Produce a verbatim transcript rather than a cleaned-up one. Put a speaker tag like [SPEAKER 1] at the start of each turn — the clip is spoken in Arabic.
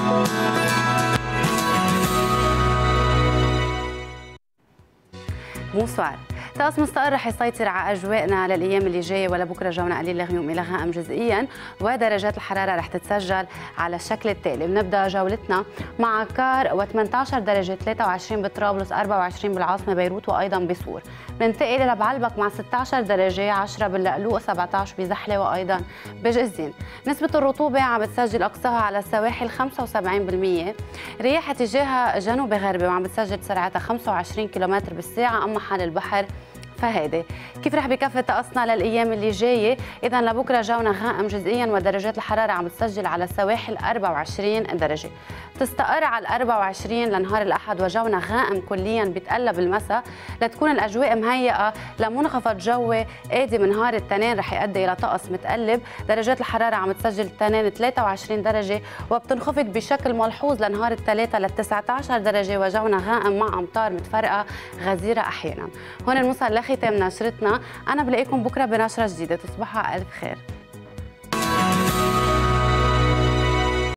[SPEAKER 1] بونسوار. طقس مستقر رح يسيطر على اجوائنا للايام اللي جايه، ولبكره جونا قليل لغيوم الى غائم جزئيا، ودرجات الحراره رح تتسجل على الشكل التالي. بنبدا جولتنا مع كار و18 درجه، ثلاثة وعشرين بطرابلس، أربعة وعشرين بالعاصمه بيروت وايضا بصور. بننتقل لبعلبك مع ستة عشر درجه، عشرة باللقلوق، سبعة عشر بزحله وايضا بجزين. نسبه الرطوبه عم بتسجل اقصاها على السواحل خمسة وسبعين بالمئة. رياح اتجاه جنوب غربي وعم بتسجل سرعتها خمسة وعشرين كيلومتر بالساعه، اما حال البحر فهيدي. كيف رح بكفي طقسنا للايام اللي جايه؟ اذا لبكره جونا غائم جزئيا، ودرجات الحراره عم بتسجل على السواحل أربعة وعشرين درجه. تستقر على ال أربعة وعشرين لنهار الاحد، وجونا غائم كليا بيتقلب المساء لتكون الاجواء مهيئه لمنخفض جوي قادم نهار الاثنين رح يؤدي الى طقس متقلب. درجات الحراره عم تسجل الاثنين ثلاثة وعشرين درجه، وبتنخفض بشكل ملحوظ لنهار الثلاثاء ل تسعة عشر درجه، وجونا غائم مع امطار متفرقه غزيره احيانا. هون نوصل لختام نشرتنا، انا بلاقيكم بكره بنشره جديده، تصبحوا على الف خير.